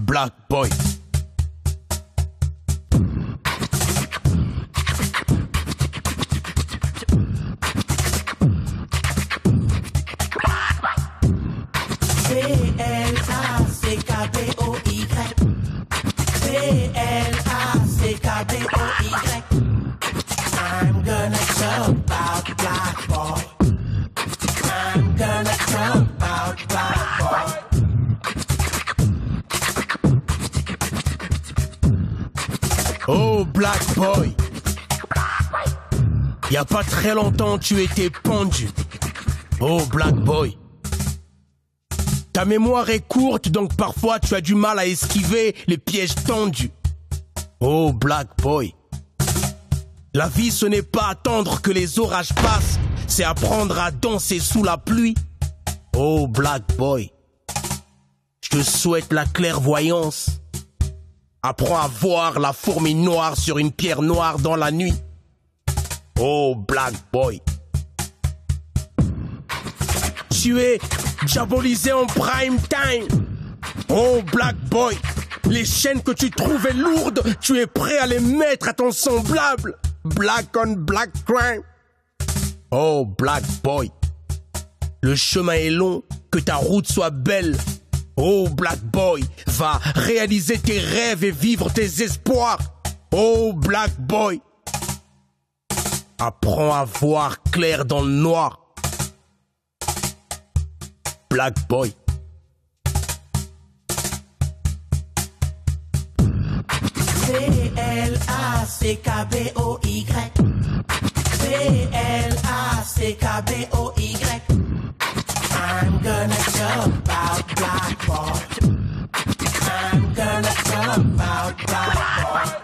Black Boy. B-L-A-C-K-B-O-Y. B-L-A-C-K-B-O-Y. I'm gonna jump out, black boy. I'm gonna jump out, black boy. Oh, Black Boy. Y a pas très longtemps, tu étais pendu. Oh, Black Boy. Ta mémoire est courte, donc parfois tu as du mal à esquiver les pièges tendus. Oh, Black Boy. La vie, ce n'est pas attendre que les orages passent, c'est apprendre à danser sous la pluie. Oh, Black Boy. Je te souhaite la clairvoyance. Apprends à voir la fourmi noire sur une pierre noire dans la nuit. Oh, Black Boy. Tu es diabolisé en prime time. Oh, Black Boy. Les chaînes que tu trouvais lourdes, tu es prêt à les mettre à ton semblable. Black on black crime. Oh, Black Boy. Le chemin est long, que ta route soit belle. Oh, Black Boy, va réaliser tes rêves et vivre tes espoirs. Oh, Black Boy. Apprends à voir clair dans le noir. Black Boy. B-L-A-C-K-B-O-Y. B-L-A-C-K-B-O-Y. I'm gonna jump out, black boy. I'm gonna jump out, black boy.